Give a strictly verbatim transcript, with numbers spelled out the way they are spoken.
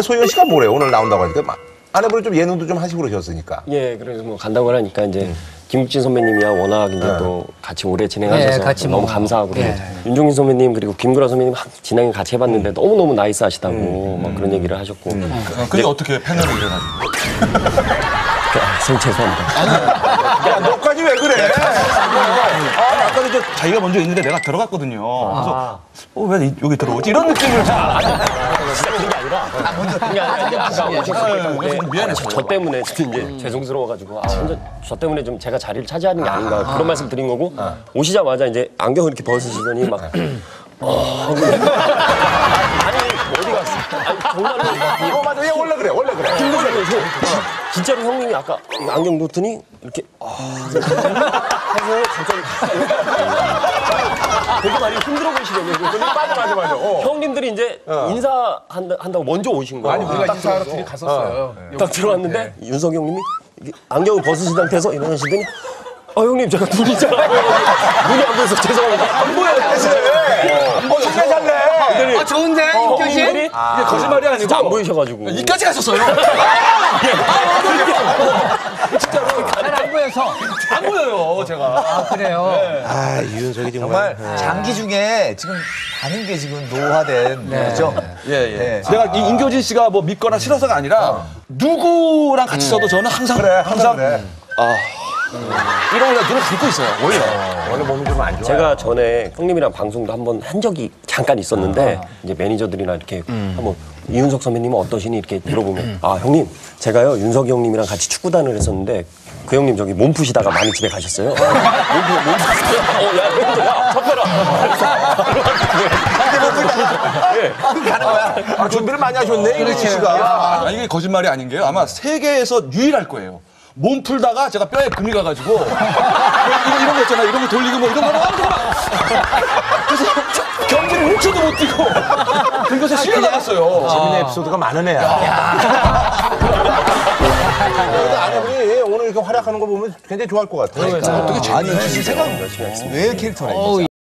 아니, 소연 씨가 뭐래요? 오늘 나온다고 하니까 막 아내분이 좀 예능도 좀 하시고 그러셨으니까. 예, 그래서 뭐 간다고 하니까 이제 음. 김국진 선배님이야 워낙 이제 네. 또 같이 오래 진행하셔서 네, 같이 너무 뭐. 감사하고 네. 윤종신 선배님 그리고 김구라 선배님 진행 같이 해봤는데 음. 너무 너무 나이스하시다고 음. 막 그런 얘기를 하셨고. 음. 음. 그게 어떻게 패널을 일어나요? 선 죄송합니다. 야, 너까지 왜 그래? 아, 아까 저 자기가 먼저 있는데 내가 들어갔거든요. 그래서 어, 왜 여기 들어오지? 이런 느낌을 잘 안 해요. 그게 아니라 아, 먼저 그게 아니라 아까 오셨을 때 미안해 저, 저 때문에 이제 음. 죄송스러워가지고 아 혼자 저 때문에 좀 제가 자리를 차지하는 게 아닌가 아, 그런 말씀 드린 거고 아. 오시자마자 이제 안경을 이렇게 벗으시더니 막 어, 아니 어디 갔어? 아니 정말로 이거 맞아. 얘 원래 그래 원래 그래. 힘들면서 진짜로 형님이 아까 안경 놓더니 이렇게 아 해서 갑자기 되게 많이 힘들어 보이시거든요. 맞아 맞아 맞아. 어. 형님들이 이제 어. 인사한다고 먼저 오신 거예요. 아니 우리가 인사하러 둘이 갔었어요. 어. 딱 들어왔는데 네. 윤석이 형님이 안경을 벗으신 상태에서 일어나시더니 아 형님 제가 눈이 잘 안 보여요. 눈이 안 보여서 죄송합니다. 안 보여요. 어 진짜 잘래. 아 좋은데 형님들이 아, 이게 거짓말이 아니고 진짜 안 보이셔가지고 이까지 갔었어요. 진짜로 잘 안 보여서 안 보여요 제가. 아 그래요. 네. 아 이윤석이 정말, 정말 장기 중에 지금 많은 게 지금 노화된 거죠. 네. 예, 예. 네. 내가 이 임교진 씨가 뭐 믿거나 싫어서가 아니라 어. 누구랑 같이 있어도 저는 항상 그래 항상 그래. 아 음. 이런 거 눈을 감고 있어요. 원래 어, 원래 몸이 좀 안 좋아. 제가 전에 형님이랑 방송도 한번 한 적이 잠깐 있었는데 아. 이제 매니저들이나 이렇게 음. 한번 이윤석 선배님은 어떠시니 이렇게 물어보면 음. 아 형님 제가요 윤석이 형님이랑 같이 축구단을 했었는데 그 형님 저기 몸 푸시다가 많이 집에 가셨어요. 몸 푸, 몸 푸시다가 어야 형님 야 섭해라. 이게 몸 푸시다가 예 가는 거야. 아, 준비를 많이 하셨네 이윤석 씨가. 아, 이게 거짓말이 아닌 게요. 아마 세계에서 유일할 거예요. 몸 풀다가 제가 뼈에 금이 가가지고 이런, 이런 거 있잖아. 이런 거 돌리고 뭐 이런 거 하나 그래서 경기를 일 초도 못 뛰고 그것에 실려 나갔어요. 재밌는 에피소드가 많은 애야. 그래도 아내분이 오늘 이렇게 활약하는 거 보면 굉장히 좋아할 것 같아. 그러니까. 어떻게 아니 진짜 왜 캐릭터라.